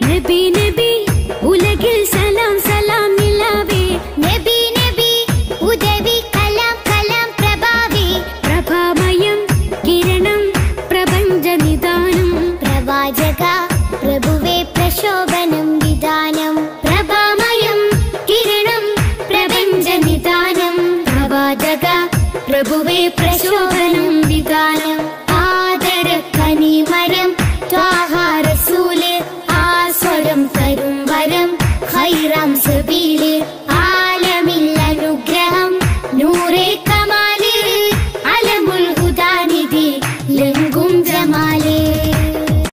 നബി നബി ഉലകിൽ സലാം സലാം നിലാവേ നബി നബി ഉദവി കലാം കലാം പ്രഭാവേ പ്രഭാമയം കിരണം പ്രപഞ്ച നിദാനം പ്രവാചക പ്രഭുവേ പ്രശോഭനം വിധാനം പ്രഭാമയം കിരണം പ്രപഞ്ച നിദാനം പ്രവാചക പ്രഭുവേ പ്രശോഭനം വിധാനം ആദര കനിമരം ത്വാഹ റസൂല് ആസ്വരം തരും വരം ഖൈറ